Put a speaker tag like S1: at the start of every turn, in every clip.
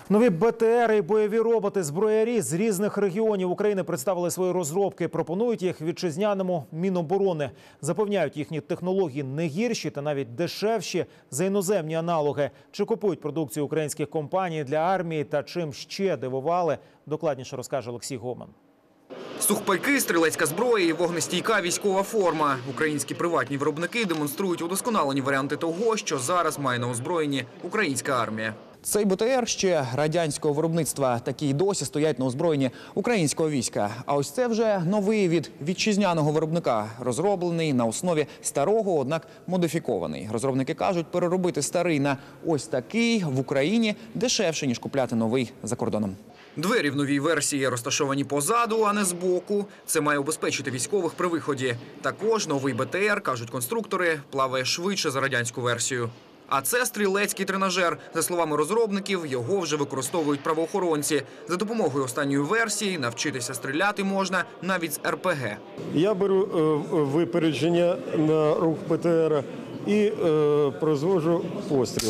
S1: Нові БТР і бойові роботи зброярі з різних регіонів України представили свої розробки. Пропонують їх вітчизняному Міноборони. Запевняють, їхні технології не гірші та навіть дешевші за іноземні аналоги. Чи купують продукцію українських компаній для армії та чим ще дивували, докладніше розкаже Олексій Гоман.
S2: Сухпайки, стрілецька зброя і вогнестійка військова форма. Українські приватні виробники демонструють удосконалені варіанти того, що зараз має на озброєнні українська армія.
S3: Цей БТР ще радянського виробництва. Такі досі стоять на озброєнні українського війська. А ось це вже новий від вітчизняного виробника. Розроблений на основі старого, однак модифікований. Розробники кажуть, переробити старий на ось такий в Україні дешевше, ніж купляти новий за кордоном.
S2: Двері в новій версії розташовані позаду, а не збоку. Це має убезпечити військових при виході. Також новий БТР, кажуть конструктори, плаває швидше за радянську версію. А це стрілецький тренажер. За словами розробників, його вже використовують правоохоронці. За допомогою останньої версії навчитися стріляти можна навіть з РПГ.
S4: Я беру випередження на рух БТР і производжу постріл.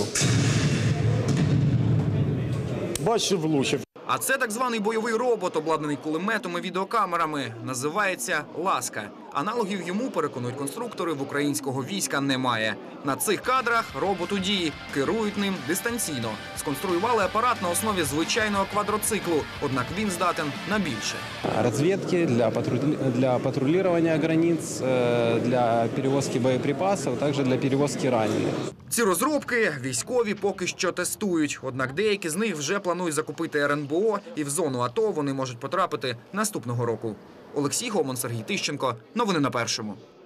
S4: Бачу, влучив.
S2: А це так званий бойовий робот, обладнаний кулеметом і відеокамерами. Називається «Ласка». Аналогів йому, переконують конструктори, в українського війська немає. На цих кадрах робот у дії. Керують ним дистанційно. Сконструювали апарат на основі звичайного квадроциклу, однак він здатен на більше.
S5: Розвідки, для патрулювання границь, для перевозки боєприпасів, а також для перевозки ранених.
S2: Ці розробки військові поки що тестують. Однак деякі з них вже планують закупити РНБО, і в зону АТО вони можуть потрапити наступного року. Олексій Гоман, Сергій Тищенко. Новини на Першому.